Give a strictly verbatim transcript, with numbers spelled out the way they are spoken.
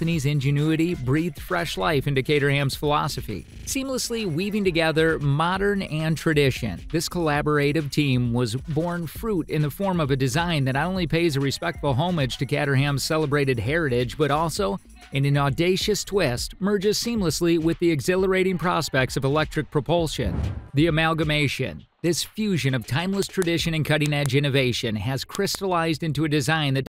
company's ingenuity breathed fresh life into Caterham's philosophy, seamlessly weaving together modern and tradition. This collaborative team was born fruit in the form of a design that not only pays a respectful homage to Caterham's celebrated heritage, but also, in an audacious twist, merges seamlessly with the exhilarating prospects of electric propulsion. The amalgamation, this fusion of timeless tradition and cutting-edge innovation, has crystallized into a design that